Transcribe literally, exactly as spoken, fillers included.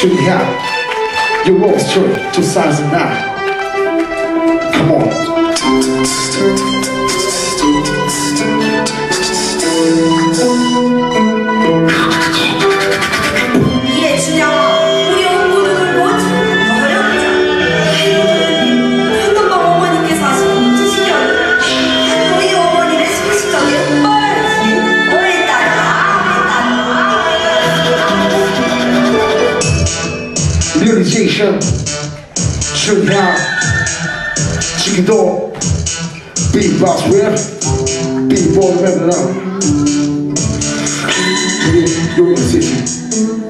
준비한 Your Rose Tour 이천구. Come on. 이에 준영 우리 모두를 모두 어렵자. 한번방 어머니께서 하시는 지시견 우리 어머니를 소식적인 뻘 오래 따라 Realization 준비한 지금도 Beatbox rap Beatbox rap 우리 요리는 세시